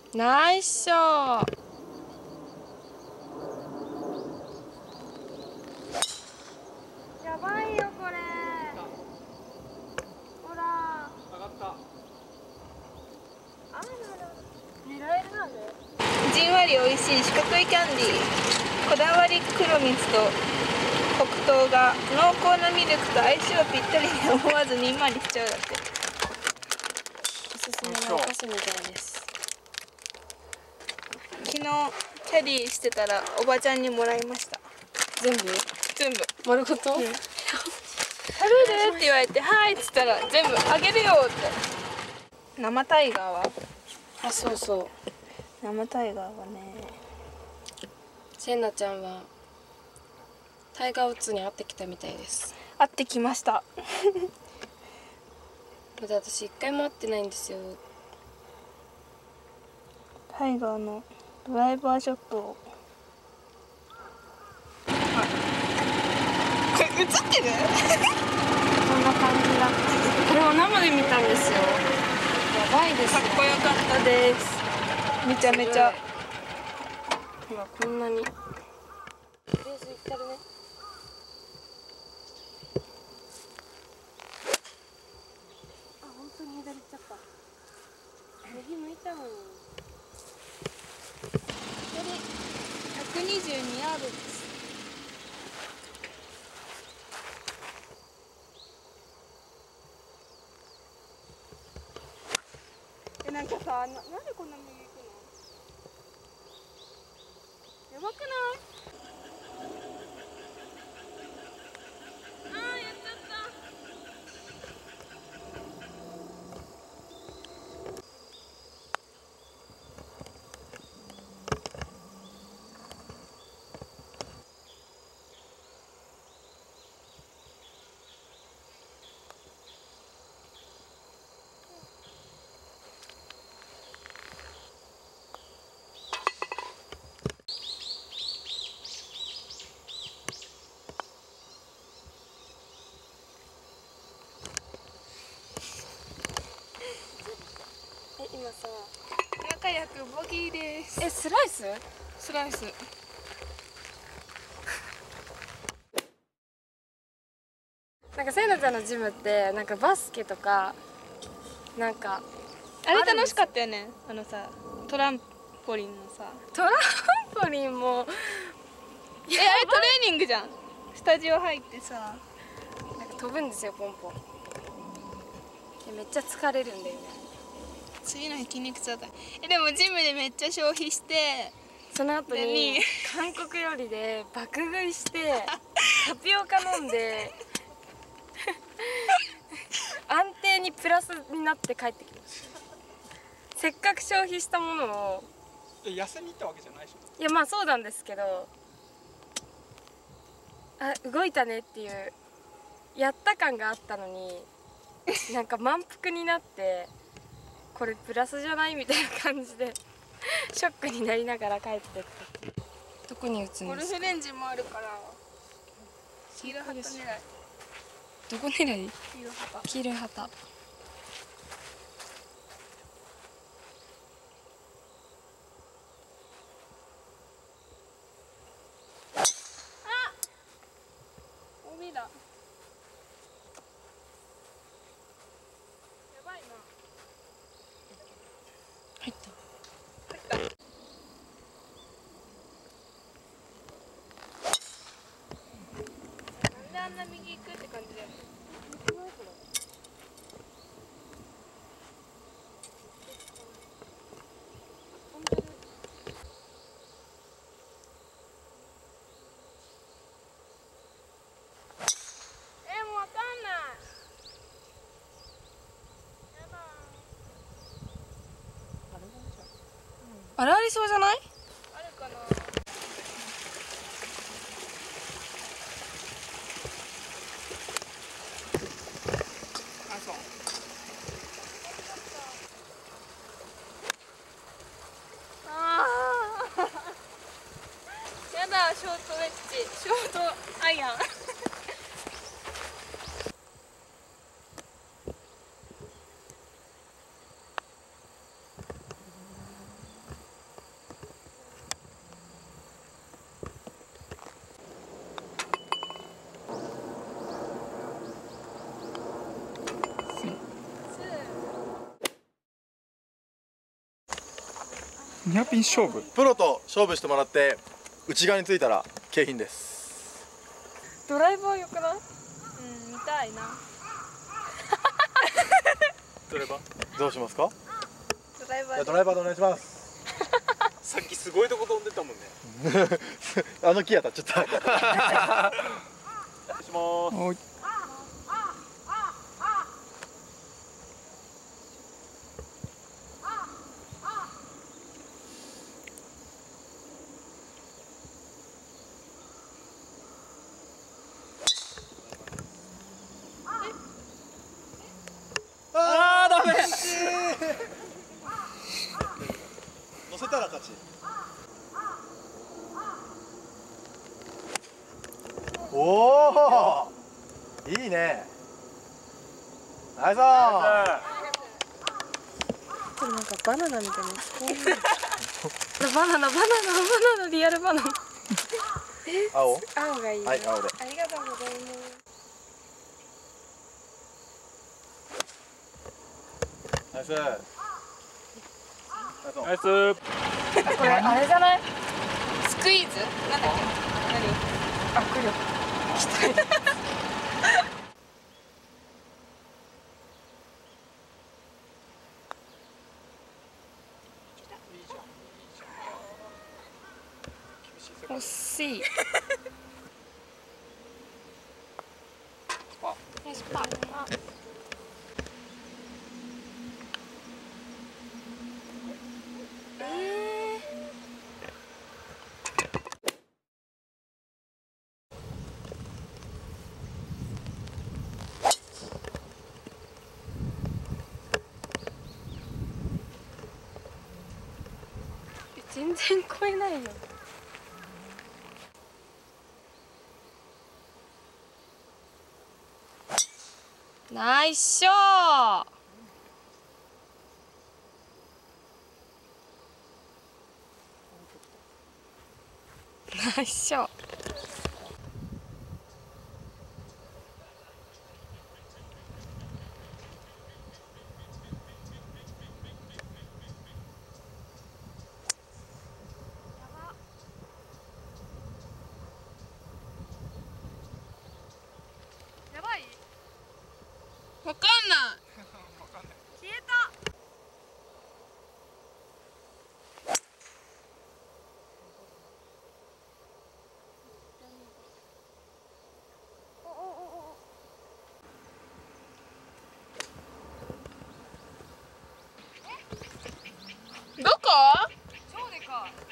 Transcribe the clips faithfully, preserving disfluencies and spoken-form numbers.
ナイスショー。やばいよこれ。ほら上がった。あ、狙えるなんで。じんわり美味しい四角いキャンディー。こだわり黒蜜と黒糖が濃厚なミルクと相性ぴったりで思わずにんまりしちゃうだって。おすすめのお菓子みたいです。昨日キャディーしてたらおばちゃんにもらいました。全部全部丸ごと、うん、食べるって言われて「はい」っつったら「全部あげるよ」って。生タイガーはあ、そうそう、 生タイガーはね、 せんなちゃんはタイガーウッズに会ってきたみたいです。 会ってきましたまだ私一回も会ってないんですよ。 タイガーのドライバーショットを、これ映ってるこんな感じだ。これを生で見たんですよ。やばいですね。 かっこよかったです。めちゃめちゃ今こんなにレースいってるね。あ、本当に左行っちゃった。右向いたのに。 ひゃくにじゅうにヤードです。え、なんかさ、な、なんでこんな右行くの？やばくない？あー、やっちゃった。 え、今さ、 仲良くボギーです。 え、スライス？ スライス。 なんかせいなちゃんのジムってなんかバスケとかなんかあれ楽しかったよね。あのさ、トランポリンのさ。 トランポリンもえ、あれトレーニングじゃん。スタジオ入ってさ、 なんか飛ぶんですよ、ポンポン。でめっちゃ疲れるんだよね。 次の日筋肉痛だった。え、でもジムでめっちゃ消費して、 その後に韓国料理で爆食いしてタピオカ飲んで安定にプラスになって帰ってきました。せっかく消費したものを。 え、痩せに行ったわけじゃないでしょ。 いや、まあそうなんですけど、あ、動いたねっていうやった感があったのになんか満腹になってこれプラスじゃないみたいな感じでショックになりながら帰ってって。どこに打つんゴルですか？ フレンジもあるから黄色旗狙い。 どこ狙い？ 黄色旗。 黄色い旗。あ、 帯だ。やばいな。 入った。 なんであんな右行くって感じだよね。え、もうわかんない。やだ。 あれありそうじゃない？ あるかな。 あ、そう。 ああ。やだ、ショートウェッジ、ショートアイアン。 ニアピン勝負。 プロと勝負してもらって内側についたら景品です。 ドライバーよくない？ うん、見たいな。 ドライバーどうしますか？ ドライバーで。 じゃあドライバーでお願いします。 さっきすごいとこ飛んでたもんね。 あの木当たっちゃった。 お願いします。はい。 あーダメ。乗せたら勝ち。おお、いいね。ナイスー。 これなんかバナナみたいな。バナナバナナバナナリアルバナナ。え、 青。 青がいい。 はい、青で。 ありがとうございます。 ナイス。 ナイス。 これあれじゃない？ スクイーズ？なんだっけ？ 握力。惜しい。よしパー。全然超えないよ。ナイスショー。ナイスショー。 わかんない。消えた。どこ？超でかい。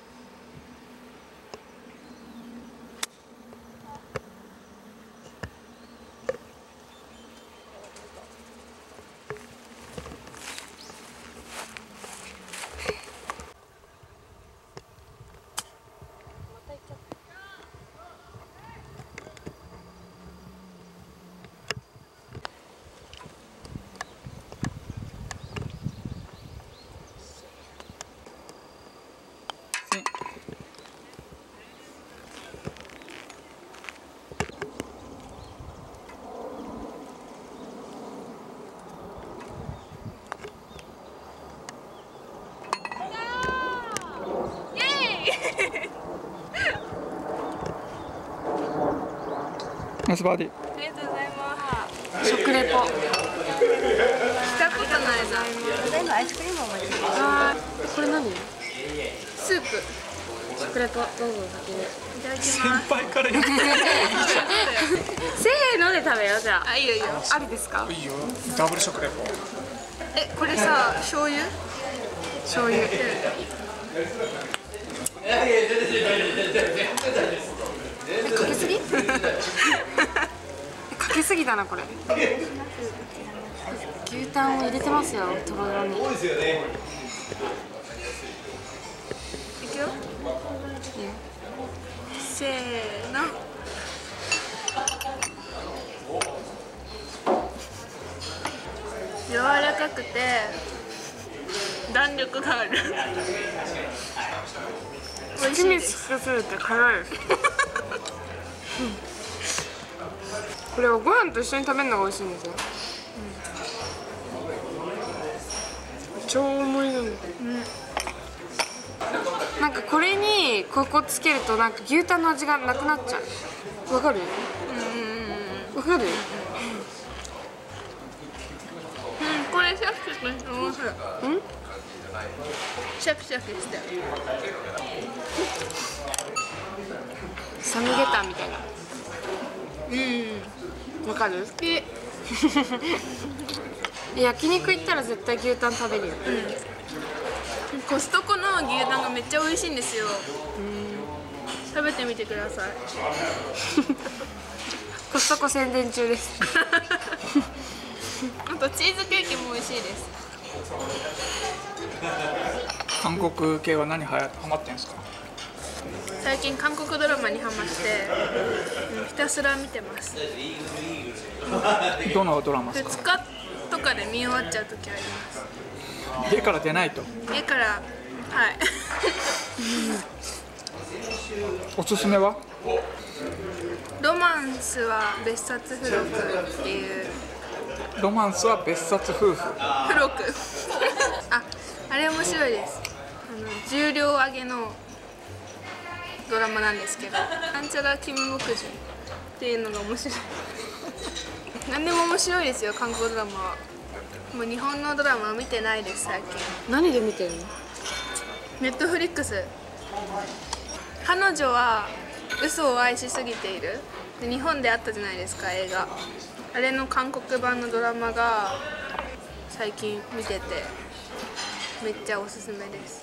ナイスバーディー。 ありがとうございます。 食レポ。 来たことないな。 全部アイスクリームを持ってきます。あー、これ何？ スープ。 食レポどうぞ先に。 いただき先ます。 輩から言ってた。 せーので食べようじゃあ。 あ、いいよいいよ。 ありですか？ いいよ。ダブル食レポ。 え、これさ、醤油？ 醤油。え、かけすぎ？かけすぎだなこれ。牛タンを入れてますよ、とろろに。 いくよ。せーの。柔らかくて弾力がある。美味しいです。 すぎて辛い。これをご飯と一緒に食べるのが美味しいんですよ。うん、超重いのに。うん。 なんかこれにここつけるとなんか牛タンの味がなくなっちゃう。わかる？わかる？ うん、これシャキシャキして面白い。 うん？ シャキシャキしてる。 サムゲタンみたいな。 うん。 わかる？ 好き。 焼肉行ったら絶対牛タン食べるよ。 うん。コストコの牛タンがめっちゃ美味しいんですよ。食べてみてください。 コストコ宣伝中です。 あとチーズケーキも美味しいです。 韓国系は何はやハマってんですか？ 最近韓国ドラマにハマって、うん、ひたすら見てます。 どのドラマですふつか？ かとかで見終わっちゃう時あります。 家から出ないと。 家から、はい。 おすすめは？ ロマンスは別冊付録っていう。 ロマンスは別冊夫婦。 付録。あ、あれ面白いです。あの重量上げのドラマなんですけど、なんちゃらキム牧師っていうのが面白い。何でも面白いですよ、韓国ドラマは。もう日本のドラマは見てないです最近。 何で見てるの？ ネットフリックス。彼女は嘘を愛しすぎているで、日本であったじゃないですか、映画。あれの韓国版のドラマが最近見ててめっちゃおすすめです。